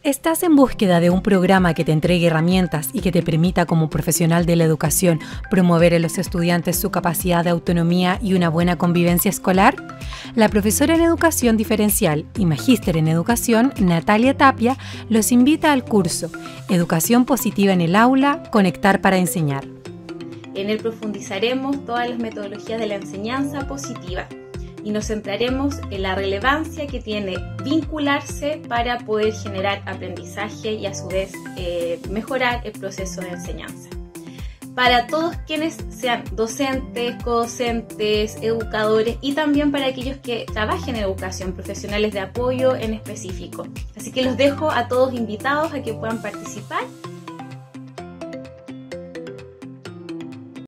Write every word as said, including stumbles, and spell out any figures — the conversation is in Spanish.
¿Estás en búsqueda de un programa que te entregue herramientas y que te permita como profesional de la educación promover en los estudiantes su capacidad de autonomía y una buena convivencia escolar? La profesora en Educación Diferencial y magíster en Educación, Natalia Tapia, los invita al curso Educación Positiva en el Aula, Conectar para Enseñar. En él profundizaremos todas las metodologías de la enseñanza positiva y nos centraremos en la relevancia que tiene vincularse para poder generar aprendizaje y a su vez eh, mejorar el proceso de enseñanza. Para todos quienes sean docentes, codocentes, educadores y también para aquellos que trabajen en educación, profesionales de apoyo en específico. Así que los dejo a todos invitados a que puedan participar